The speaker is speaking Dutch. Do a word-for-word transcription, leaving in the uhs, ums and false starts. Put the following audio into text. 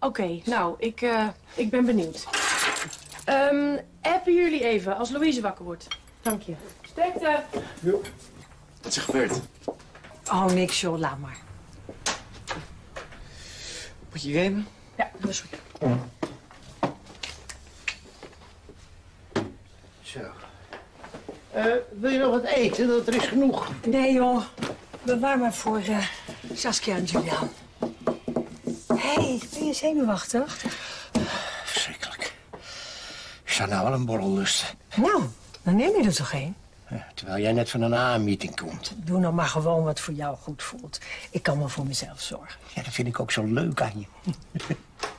Oké, okay, nou, ik, uh, ik ben benieuwd. Um, appen jullie even als Louise wakker wordt. Dank je. Sterkte. Jo. Wat is er gebeurd? Oh, niks joh, laat maar. Moet je gamen? Ja, dat is goed. Zo. Uh, wil je nog wat eten? Dat er is genoeg. Nee joh, bewaar maar voor uh, Saskia en Julian. Hé, hey, ben je zenuwachtig? Verschrikkelijk. Ik zou nou wel een borrel lusten. Nou, dan neem je er toch een? Ja, terwijl jij net van een A-meeting komt. Doe nou maar gewoon wat voor jou goed voelt. Ik kan wel voor mezelf zorgen. Ja, dat vind ik ook zo leuk aan je.